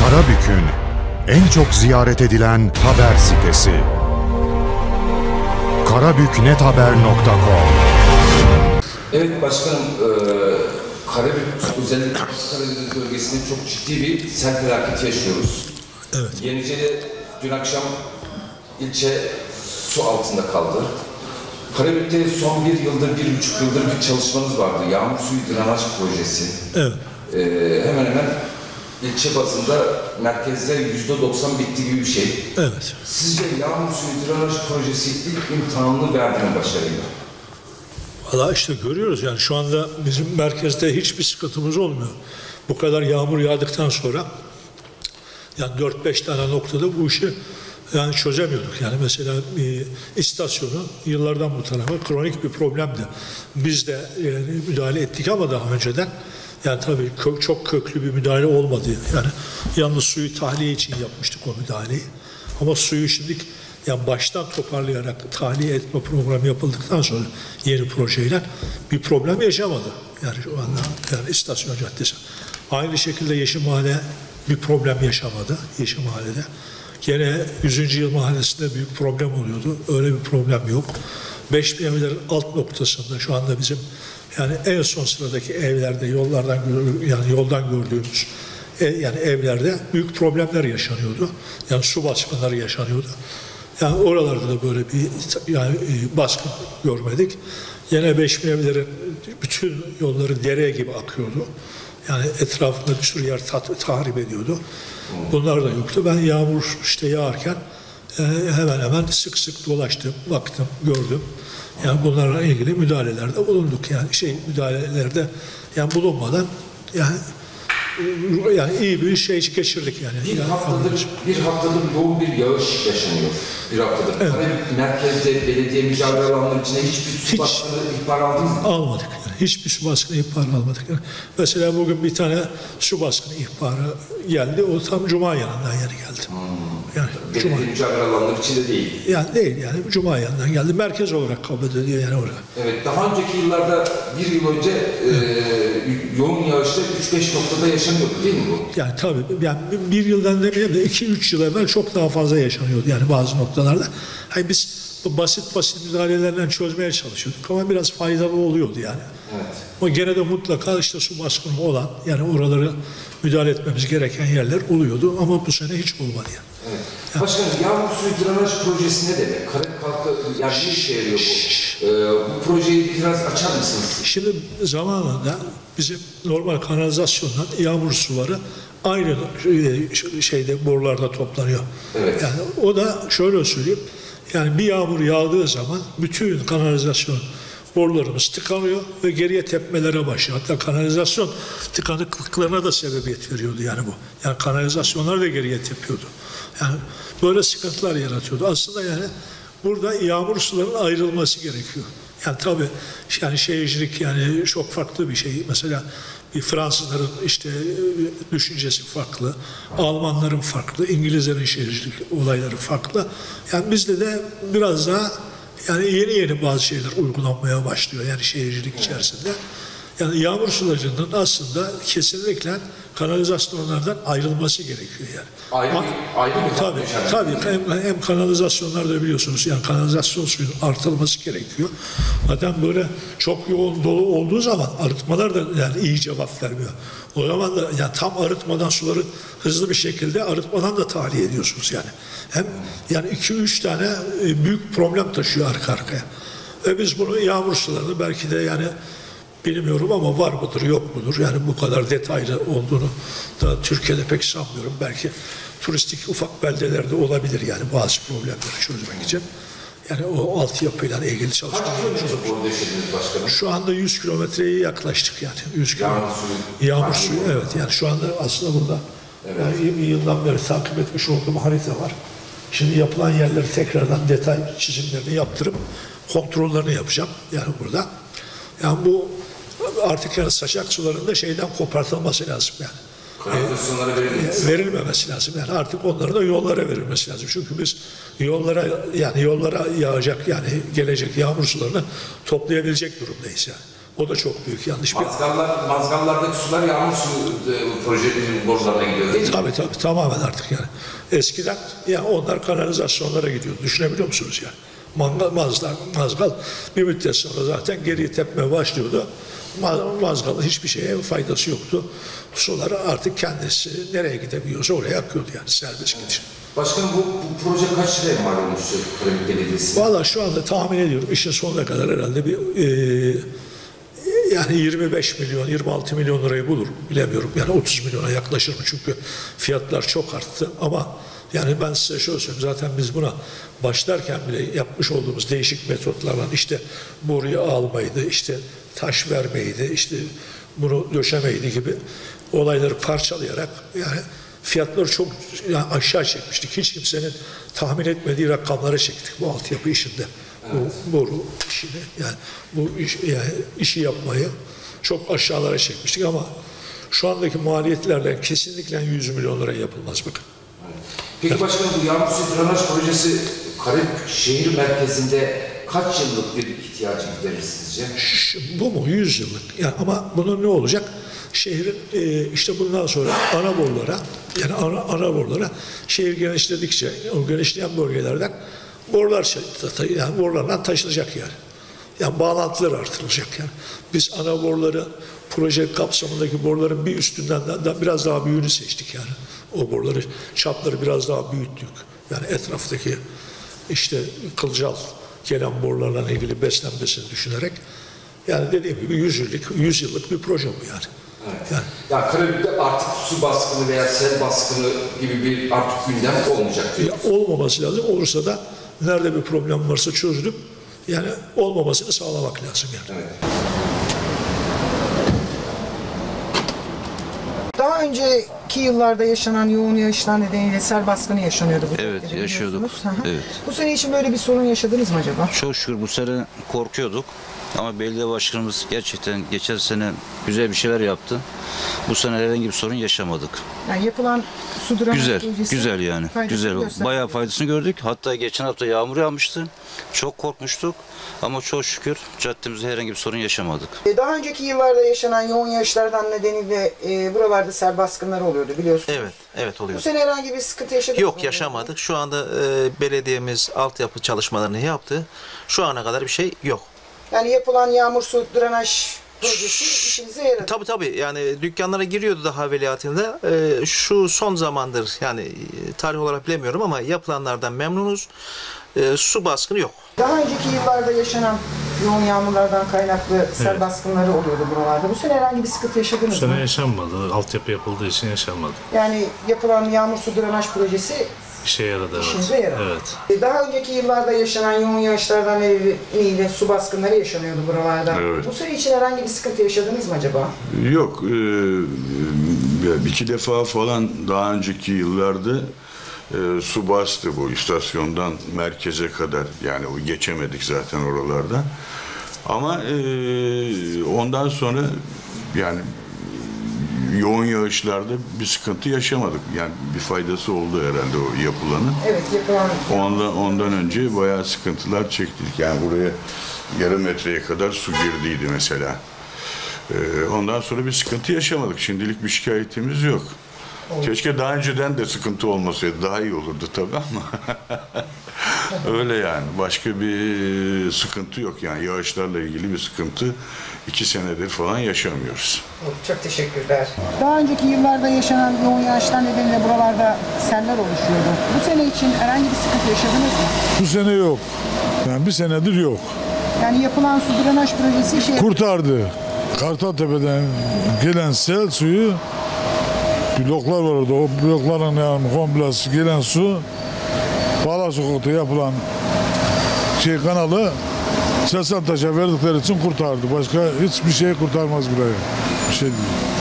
Karabük'ün en çok ziyaret edilen haber sitesi. karabüknethaber.com. Evet başkanım, Karabük özellikle Karadeniz bölgesinde çok ciddi bir sel felaketi yaşıyoruz. Evet. Yenice'de dün akşam ilçe su altında kaldı. Karabük'te son bir yıldır, 1,5 yıldır bir çalışmanız vardı. Yağmur suyu drenaj projesi. Evet. Hemen hemen ilçe bazında merkezde %90 bitti gibi bir şey. Evet. Sizce yağmur suyu drenaj projesi ilk imtihanını verdi mi başarıyla? Valla işte görüyoruz yani şu anda bizim merkezde hiçbir sıkıntımız olmuyor. Bu kadar yağmur yağdıktan sonra yani 4-5 tane noktada bu işi yani çözemiyorduk. Yani mesela istasyonu yıllardan bu tarafa kronik bir problemdi. Biz de yani müdahale ettik ama daha önceden yani tabii çok köklü bir müdahale olmadı. Yani yalnız suyu tahliye için yapmıştık o müdahaleyi. Ama suyu şimdi yani baştan toparlayarak tahliye etme programı yapıldıktan sonra yeni projeyle bir problem yaşamadı. Yani şu anda yani istasyon caddesi. Aynı şekilde Yeşilmahalle bir problem yaşamadı Yeşilmahalle'de. Gene 100. Yıl Mahallesi'nde büyük problem oluyordu. Öyle bir problem yok. 5 evlerin alt noktasında şu anda bizim yani en son sıradaki evlerde yoldan gördüğümüz yani evlerde büyük problemler yaşanıyordu. Yani su baskınları yaşanıyordu. Yani oralarda da böyle bir yani baskın görmedik. Yine 5 evlerin bütün yolları dere gibi akıyordu. Yani etrafında bir sürü yer tahrip ediyordu. Bunlar da yoktu. Ben yağmur işte yağarken hemen hemen sık sık dolaştım, baktım, gördüm. Yani bunlarla ilgili müdahalelerde bulunduk. Yani müdahalelerde yani bulunmadan yani iyi bir şey geçirdik yani. Bir haftadır yoğun bir yağış yaşanıyor. Bir haftadır. Evet. Karabük merkezde belediye mücadele alanları içinde hiçbir su baskını ihbar aldınız mı? Almadık. Yani hiçbir su baskını ihbarı almadık. Yani mesela bugün bir tane su baskını ihbarı geldi. O tam Cuma yanından yeri geldi. Yani belediye mücadele alanları içinde değil. Yani değil yani Cuma yanından geldi. Merkez olarak kabul ediliyor yani orada. Evet. Daha önceki yıllarda bir yıl önce yoğun yağışta 3-5 noktada yaşanıyordu değil mi bu? Yani tabii yani bir yıldan demeyeyim de 2-3 yıl evvel çok daha fazla yaşanıyordu yani bazı noktalarda. Hani biz basit müdahalelerle çözmeye çalışıyorduk ama biraz faydalı oluyordu yani. Evet. Ama gene de mutlaka işte su baskını olan yani oraları müdahale etmemiz gereken yerler oluyordu ama bu sene hiç olmadı yani. Evet. Yani. Başkanım yağmur suyu drenaj projesi ne demek? Karabük halkı yani ne işe yarıyor bu? Bu projeyi biraz açar mısınız? Şimdi zamanında bizim normal kanalizasyondan yağmur suları aynı borularda toplanıyor. Evet. Yani o da şöyle söyleyeyim. Yani bir yağmur yağdığı zaman bütün kanalizasyon borularımız tıkanıyor ve geriye tepmelere başlıyor. Hatta kanalizasyon tıkanıklıklarına da sebebiyet veriyordu yani bu. Yani kanalizasyonlar da geriye tepiyordu. Yani böyle sıkıntılar yaratıyordu. Aslında yani burada yağmur sularının ayrılması gerekiyor. Yani tabii yani şehircilik yani çok farklı bir şey. Mesela bir Fransızların işte düşüncesi farklı, Almanların farklı, İngilizlerin şehircilik olayları farklı. Yani bizde de biraz daha yani yeni bazı şeyler uygulanmaya başlıyor yani şehircilik içerisinde. Yani yağmur sularının aslında kesinlikle kanalizasyonlardan ayrılması gerekiyor yani. Ayrı mı? Tabii hem kanalizasyonlarda biliyorsunuz yani kanalizasyon suyunun artırılması gerekiyor. Zaten böyle çok yoğun dolu olduğu zaman arıtmalar da yani iyi cevap vermiyor. O zaman da yani tam arıtmadan suları hızlı bir şekilde arıtmadan da tahliye ediyorsunuz yani. Hem yani 2-3 tane büyük problem taşıyor arka arkaya. Ve biz bunu yağmur sularını belki de yani bilmiyorum ama var mıdır yok mudur yani bu kadar detaylı olduğunu da Türkiye'de pek sanmıyorum. Belki turistik ufak beldelerde olabilir yani bazı problemleri çözmek için. Yani o altyapıyla ilgili çalışmalar. Şu anda 100 kilometreye yaklaştık yani. 100 kilometre. Yağmur suyu evet yani şu anda aslında burada yani bir yıldan beri takip etmiş olduğum harita var. Şimdi yapılan yerleri tekrardan detay çizimlerini yaptırıp kontrollerini yapacağım yani burada. Yani bu artık yani saçak sularında şeyden kopartılması lazım yani. Verilmemesi lazım yani artık onların da yollara verilmesi lazım. Çünkü biz yollara yağacak yani gelecek yağmur sularını toplayabilecek durumdayız yani. O da çok büyük yanlış bir Mazgallardaki sular yağmur suyu projenin borularına gidiyor değil mi? Tabii tamamen artık yani. Eskiden ya onlar kanalizasyonlara gidiyordu. Düşünebiliyor musunuz yani? Mazgal bir müddet sonra zaten geriye tepmeye başlıyordu. Mazgalın hiçbir şeye faydası yoktu. Sular artık kendisi nereye gidebiliyorsa oraya akıyordu yani serbest gidiş. Başkanım bu proje kaç liraya mal olmuştu Karabük Belediyesi'ne? Valla şu anda tahmin ediyorum işin sonuna kadar herhalde bir yani 25 milyon, 26 milyon lirayı bulur. Bilemiyorum yani 30 milyona yaklaşır mı? Çünkü fiyatlar çok arttı ama yani ben size şöyle söyleyeyim, zaten biz buna başlarken bile yapmış olduğumuz değişik metotlarla işte boruyu almaydı, işte taş vermeydi, işte bunu döşemeydi gibi olayları parçalayarak yani fiyatları çok yani aşağı çekmiştik. Hiç kimsenin tahmin etmediği rakamlara çektik bu altyapı işinde. Evet. Bu boru işini yani bu işi yapmayı çok aşağılara çekmiştik ama şu andaki maliyetlerle kesinlikle 100 milyon liraya yapılmaz bakın. Peki başkanım bu yağmur suyu drenaj projesi Karabük şehir merkezinde kaç yıllık bir ihtiyacı giderir sizce? Bu mu? 100 yıllık. Yani ama bunun ne olacak? Şehrin işte bundan sonra ana borulara şehir genişledikçe o genişleyen bölgelerden borulardan taşınacak yani. Yani bağlantılar artırılacak yani. Biz ana boruları proje kapsamındaki boruların bir üstünden biraz daha büyüğünü seçtik yani. O boruları çapları biraz daha büyüttük. Yani etraftaki işte kılcal gelen borularla ilgili beslenmesini düşünerek yani dediğim gibi 100 yıllık bir proje bu yani. Evet. Yani Karabük'te artık su baskını veya sel baskını gibi bir artık gündem olmayacak diyor. Olmaması lazım. Olursa da nerede bir problem varsa çözülüp yani olmamasını sağlamak lazım yani. Evet. Daha önceki yıllarda yaşanan yoğun yağışlar nedeniyle sel baskını yaşanıyordu. Evet, yaşıyorduk. Evet. Bu sene için böyle bir sorun yaşadınız mı acaba? Çok şükür bu sene korkuyorduk. Ama belediye başkanımız gerçekten geçen sene güzel bir şeyler yaptı. Bu sene herhangi bir sorun yaşamadık. Yani yapılan su drenaj projesi güzel yani. Güzel. Bayağı faydasını gördük. Hatta geçen hafta yağmur yağmıştı. Çok korkmuştuk. Ama çok şükür caddemizde herhangi bir sorun yaşamadık. Daha önceki yıllarda yaşanan yoğun yağışlardan nedeniyle buralarda sel baskınları oluyordu biliyorsunuz. Evet oluyor. Bu sene herhangi bir sıkıntı yaşadınız mı? Yok, yaşamadık. Şu anda belediyemiz altyapı çalışmalarını yaptı. Şu ana kadar bir şey yok. Yani yapılan yağmur su drenaj projesi işinize yaradı. Tabii yani dükkanlara giriyordu daha evveliyatında. Şu son zamandır yani tarih olarak bilemiyorum ama yapılanlardan memnunuz. Su baskını yok. Daha önceki yıllarda yaşanan yoğun yağmurlardan kaynaklı sel baskınları oluyordu buralarda. Bu sene herhangi bir sıkıntı yaşadınız mı? Bu sene yaşanmadı. Altyapı yapıldığı için yaşanmadı. Yani yapılan yağmur su drenaj projesi İşe yaradı. işinize yaradı. Evet. Daha önceki yıllarda yaşanan yoğun yağışlardan nedeniyle su baskınları yaşanıyordu buralarda. Evet. Bu sene için herhangi bir sıkıntı yaşadınız mı acaba? Yok. İki defa falan daha önceki yıllarda su bastı bu istasyondan merkeze kadar. Yani geçemedik zaten oralarda. Ama ondan sonra yani yoğun yağışlarda bir sıkıntı yaşamadık. Yani bir faydası oldu herhalde o yapılanın. Evet, yapılan. Ondan önce bayağı sıkıntılar çektik. Yani buraya yarım metreye kadar su girdiydi mesela. Ondan sonra bir sıkıntı yaşamadık. Şimdilik bir şikayetimiz yok. Keşke daha önceden de sıkıntı olmasaydı. Daha iyi olurdu tabii ama. Öyle yani. Başka bir sıkıntı yok yani. Yağışlarla ilgili bir sıkıntı 2 senedir falan yaşamıyoruz. Çok teşekkürler. Daha önceki yıllarda yaşanan yoğun yağışlar nedeniyle buralarda seller oluşuyordu. Bu sene için herhangi bir sıkıntı yaşadınız mı? Bu sene yok. Yani bir senedir yok. Yani yapılan su drenaj projesi işe Kurtardı. Kartaltepe'den gelen sel suyu bloklar var orada. O blokların yani komplesi gelen su Bağlar Sokak'ta yapılan kanalı Sesentaş'a verdikleri için kurtardı. Başka hiçbir şey kurtarmaz burayı. Bir şey değil.